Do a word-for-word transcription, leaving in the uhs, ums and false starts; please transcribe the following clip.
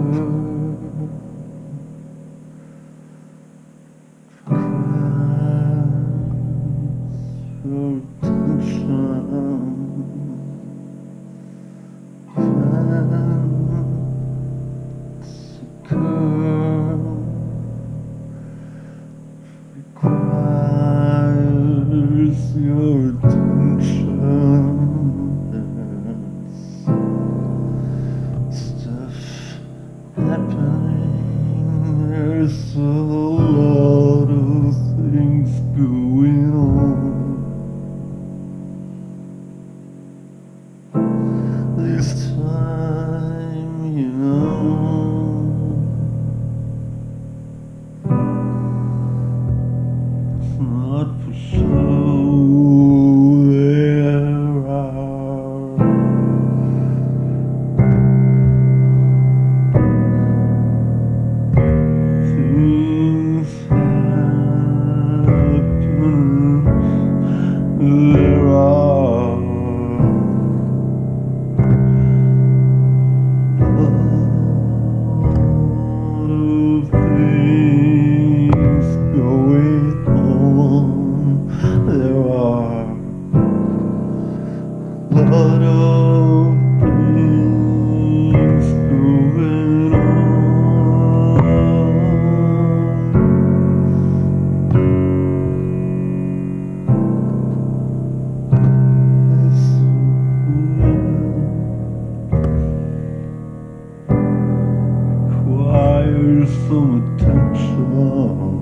requires your attention. There's stuff happening, there's a lot of things going on. This time, you know, it's not for show. There are things happening. There are things going on. There are a lot of things going on. Requires some attention.